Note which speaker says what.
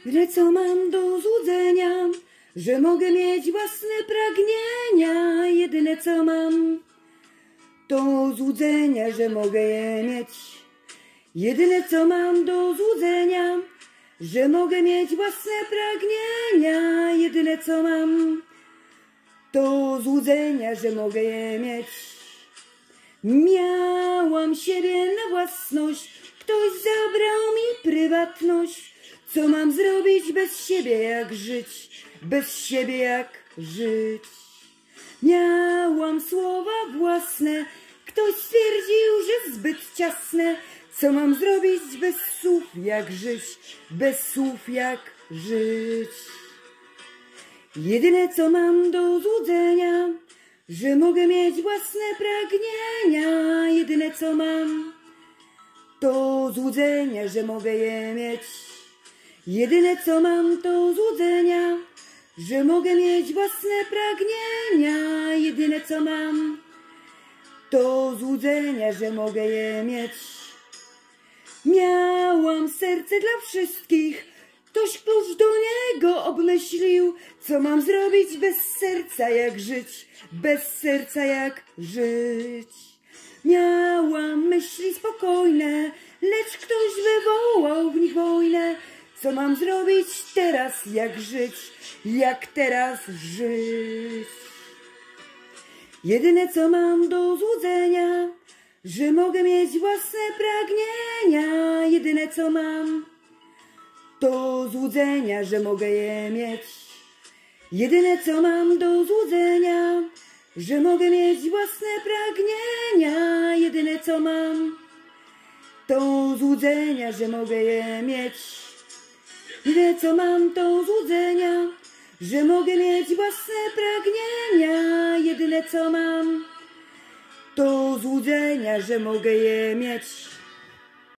Speaker 1: Jedyne co mam do złudzenia, że mogę mieć własne pragnienia. Jedyne co mam to złudzenia, że mogę je mieć. Jedyne co mam do złudzenia, że mogę mieć własne pragnienia. Jedyne co mam to złudzenia, że mogę je mieć. Miałam siebie na własność, ktoś zabrał mi prywatność. Co mam zrobić bez siebie, jak żyć? Bez siebie jak żyć? Miałam słowa własne, ktoś stwierdził, że zbyt ciasne. Co mam zrobić bez słów, jak żyć? Bez słów, jak żyć? Jedyne co mam do złudzenia, że mogę mieć własne pragnienia. Jedyne co mam to złudzenia, że mogę je mieć. Jedyne co mam to złudzenia, że mogę mieć własne pragnienia. Jedyne co mam to złudzenia, że mogę je mieć. Miałam serce dla wszystkich, ktoś klucz do niego obmyślił. Co mam zrobić bez serca, jak żyć? Bez serca jak żyć? Miałam myśli spokojne, lecz ktoś wywołał w nich wojnę. Co mam zrobić teraz, jak żyć? Jak teraz żyć? Jedyne co mam do złudzenia, że mogę mieć własne pragnienia. Jedyne co mam to złudzenia, że mogę je mieć. Jedyne co mam do złudzenia, że mogę mieć własne pragnienia. Jedyne co mam to złudzenia, że mogę je mieć. Jedyne co mam to złudzenia, że mogę mieć własne pragnienia. Jedyne co mam to złudzenia, że mogę je mieć.